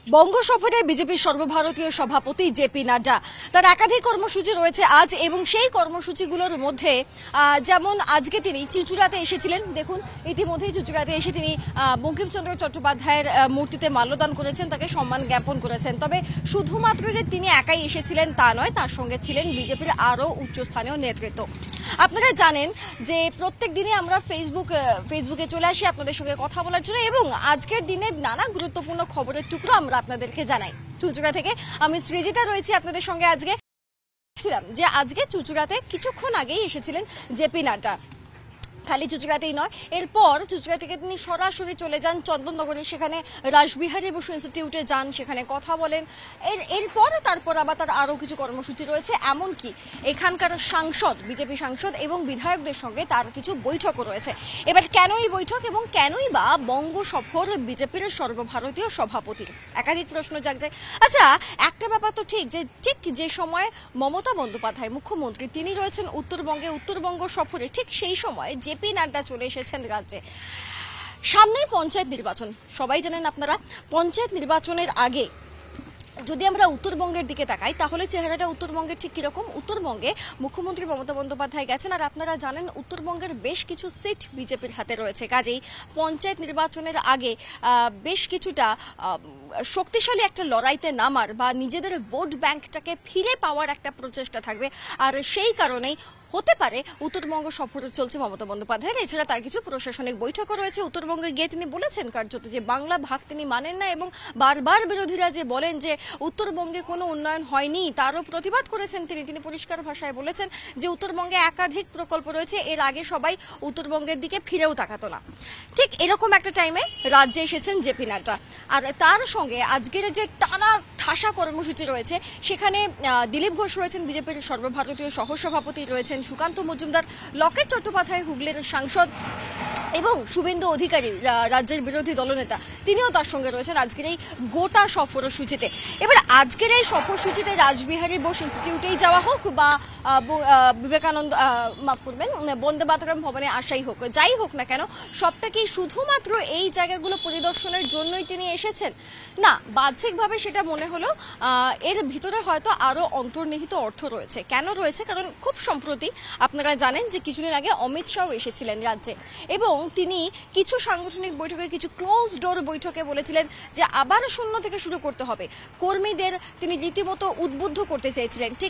বঙ্গ সফরে বিজেপির সর্বভারতীয় সভাপতি জেপি নাড্ডা তার একাধিক কর্মসূচি রয়েছে আজ এবং সেই কর্মসূচিগুলোর মধ্যে যেমন আজকে তিনি চুঁচুড়াতে এসেছিলেন। দেখুন ইতিমধ্যেই চুঁচুড়াতে এসে তিনি বঙ্কিমচন্দ্র চট্টোপাধ্যায়ের মূর্তিতে মাল্যদান করেছেন, তাকে সম্মান জ্ঞাপন করেছেন। তবে শুধুমাত্র যে তিনি একাই এসেছিলেন তা নয়, তার সঙ্গে ছিলেন বিজেপির আরও উচ্চস্থানীয় নেতৃত্ব। আপনারা জানেন যে প্রত্যেক দিনে আমরা ফেসবুকে চলে আসি আপনাদের সঙ্গে কথা বলার জন্য এবং আজকের দিনে নানা গুরুত্বপূর্ণ খবরের টুকরো আমরা আপনাদেরকে জানাই। চুঁচুড়া থেকে আমি সৃজিতা রয়েছি আপনাদের সঙ্গে। আজকে চুঁচুড়াতে কিছুক্ষণ আগেই এসেছিলেন জেপি নাড্ডা। খালি চুঁচুড়াতেই নয়, এরপর চুঁচুড়া থেকে তিনি সরাসরি চলে যান চন্দননগরে, সেখানে রাসবিহারী বসু ইনস্টিটিউটে যান, সেখানে কথা বলেন। তারপর আবার তার আরও কিছু কর্মসূচি রয়েছে, এমনকি এখানকার বিজেপি সাংসদ এবং বিধায়কদের সঙ্গে তার কিছু বৈঠকও রয়েছে। এবার কেন এই বৈঠক এবং কেনই বা বঙ্গ সফর বিজেপির সর্বভারতীয় সভাপতির, একাধিক প্রশ্ন জাগছে। আচ্ছা, একটা ব্যাপার তো ঠিক যে সময় মমতা বন্দ্যোপাধ্যায় মুখ্যমন্ত্রী তিনি রয়েছেন উত্তরবঙ্গ সফরে, ঠিক সেই সময় জেপি নাড্ডা চলে এসেছেন রাজ্যে। সামনেই পঞ্চায়েত নির্বাচন, সবাই জানেন আপনারা। পঞ্চায়েত নির্বাচনের আগে যদি আমরা উত্তরবঙ্গের দিকে তাকাই তাহলে চেহারাটা উত্তরবঙ্গের ঠিক কিরকম। উত্তরবঙ্গে মুখ্যমন্ত্রী মমতা বন্দ্যোপাধ্যায় গেছেন, আর আপনারা জানেন উত্তরবঙ্গের বেশ কিছু সিট বিজেপির হাতে রয়েছে। কাজেই পঞ্চায়েত নির্বাচনের আগে বেশ কিছুটা শক্তিশালী একটা লড়াইতে নামার বা নিজেদের ভোট ব্যাংকটাকে ফিরে পাওয়ার একটা প্রচেষ্টা থাকবে, আর সেই কারণেই হতে পারে উত্তরবঙ্গ সফরে চলছে মমতা বন্দ্যোপাধ্যায়ের। এছাড়া তার কিছু প্রশাসনিক বৈঠকও রয়েছে। উত্তরবঙ্গে গিয়ে তিনি বলেছেন কার্যত যে বাংলা ভাগ তিনি মানেন না, এবং বারবার বিরোধীরা যে বলেন যে উত্তরবঙ্গে কোনো উন্নয়ন হয়নি তারও প্রতিবাদ করেছেন তিনি পরিষ্কার ভাষায় বলেছেন যে উত্তরবঙ্গে একাধিক প্রকল্প রয়েছে, এর আগে সবাই উত্তরবঙ্গের দিকে ফিরেও তাকাতো না। ঠিক এরকম একটা টাইমে রাজ্যে এসেছেন জেপি নাড্ডা, আর তার সঙ্গে আজকের যে টানা ঠাসা কর্মসূচি রয়েছে সেখানে দিলীপ ঘোষ রয়েছেন, বিজেপির সর্বভারতীয় সহসভাপতি রয়েছেন সুকান্ত মজুমদার, লকেট চট্টোপাধ্যায় হুগলির সাংসদ এবং শুভেন্দু অধিকারী রাজ্যের বিরোধী দলনেতা, তিনিও তার সঙ্গে রয়েছেন আজকের এই গোটা সফরসূচিতে। এবার আজকের এই সফরসূচিতে রাসবিহারী বোস ইনস্টিটিউটেই যাওয়া হোক বা বন্দে মাতরম ভবনে আসাই হোক, যাই হোক না কেন, সবটা কি শুধুমাত্র এই জায়গাগুলো পরিদর্শনের জন্যই তিনি এসেছেন? না, বাহ্যিকভাবে সেটা মনে হলো এর ভিতরে হয়তো আরো অন্তর্নিহিত অর্থ রয়েছে। কেন রয়েছে? কারণ খুব সম্প্রতি আপনারা জানেন যে কিছুদিন আগে অমিত শাহ এসেছিলেন রাজ্যে এবং তিনি কিছু সাংগঠনিক বৈঠকে, কিছু ক্লোজ ডোর বৈঠকে বলেছিলেন যে আবার শূন্য থেকে শুরু করতে হবে। কর্মীদের তিনি রীতিমতো উদ্বুদ্ধ করতে চেয়েছিলেন। ঠিক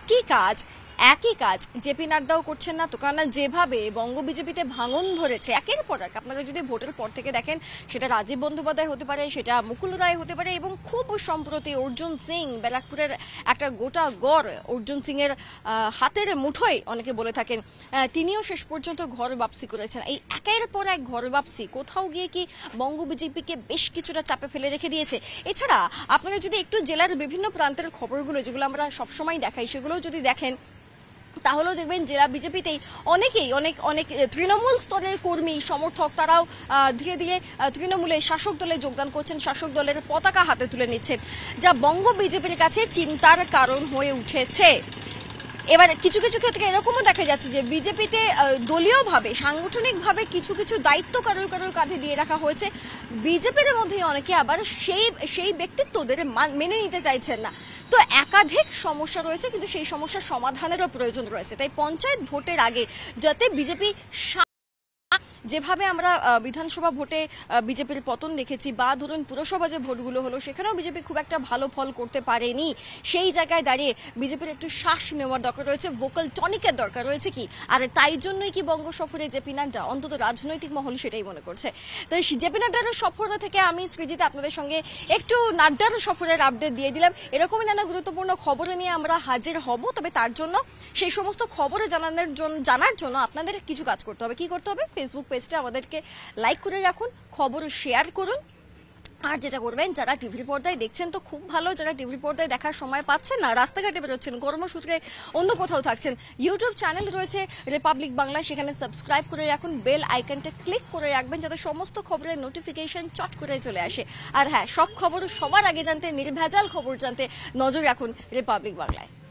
একই কাজ জেপি নাড্ডাও করছেন না তো, কারণ যেভাবে বঙ্গ বিজেপিতে ভাঙন ধরেছে একের পর এক, আপনারা যদি ভোটের পর থেকে দেখেন, সেটা রাজীব বন্দ্যোপাধ্যায় হতে পারে, সেটা মুকুল রায় হতে পারে, এবং খুব সম্প্রতি অর্জুন সিং, ব্যারাকপুরের একটা গোটা গড় অর্জুন সিং এর হাতের মুঠোয় অনেকে বলে থাকেন, তিনিও শেষ পর্যন্ত ঘর বাপসি করেছেন। এই একের পর এক ঘর বাপসি কোথাও গিয়ে কি বঙ্গ বিজেপিকে বেশ কিছুটা চাপে ফেলে রেখে দিয়েছে। এছাড়া আপনারা যদি একটু জেলার বিভিন্ন প্রান্তের খবরগুলো যেগুলো আমরা সবসময় দেখাই সেগুলোও যদি দেখেন তাহলেও দেখবেন জেলা বিজেপিতেই অনেক তৃণমূল স্তরের কর্মী সমর্থক তারাও ধীরে ধীরে তৃণমূলের শাসক দলে যোগদান করছেন, শাসক দলের পতাকা হাতে তুলে নিচ্ছেন, যা বঙ্গ বিজেপির কাছে চিন্তার কারণ হয়ে উঠেছে। এবার কিছু ক্ষেত্রে এরকমও দেখা যাচ্ছে যে বিজেপিতে দলীয়ভাবে সাংগঠনিকভাবে কিছু দায়িত্ব কারোর কাঁধে দিয়ে রাখা হয়েছে। বিজেপির মধ্যে অনেকে আবার সেই ব্যক্তিত্বদের মেনে নিতে চাইছেন না। তো একাধিক সমস্যা রয়েছে, কিন্তু সেই সমস্যার সমাধানেরও প্রয়োজন রয়েছে। তাই পঞ্চায়েত ভোটের আগে যাতে বিজেপি, যেভাবে আমরা বিধানসভা ভোটে বিজেপির পতন দেখেছি বা ধরুন পুরসভা যে ভোটগুলো হলো সেখানেও বিজেপি খুব একটা ভালো ফল করতে পারেনি, সেই জায়গায় দাঁড়িয়ে বিজেপির একটু শ্বাস নেওয়ার দরকার রয়েছে, ভোকাল টনিকের দরকার রয়েছে কি, আর তাই জন্যই কি বঙ্গ সফরে জেপি নাড্ডা, অন্তত রাজনৈতিক মহল সেটাই মনে করছে। তাই জেপি নাড্ডার সফর থেকে আমি সৃজিতা আপনাদের সঙ্গে একটু নাড্ডার সফরের আপডেট দিয়ে দিলাম। এরকমই নানা গুরুত্বপূর্ণ খবর নিয়ে আমরা হাজির হব, তবে তার জন্য সেই সমস্ত খবরে জানার জন্য আপনাদের কিছু কাজ করতে হবে। কি করতে হবে? ফেসবুক পেজটা আমাদেরকে লাইক করে রাখুন, খবর শেয়ার করুন, আর যেটা করবেন যারা টিভির পর্দায় দেখছেন তো খুব ভালো, যারা টিভির পর্দায় দেখার সময় পাচ্ছেন না, রাস্তাঘাটে বেরোচ্ছেন, কর্মসূত্রে অন্য কোথাও থাকছেন, ইউটিউব চ্যানেল রয়েছে রিপাবলিক বাংলা, সেখানে সাবস্ক্রাইব করে রাখুন, বেল আইকনটা ক্লিক করে রাখবেন যাতে সমস্ত খবরের নোটিফিকেশন চট করে চলে আসে। আর হ্যাঁ, সব খবর সবার আগে জানতে, নির্ভেজাল খবর জানতে নজর রাখুন রিপাবলিক বাংলায়।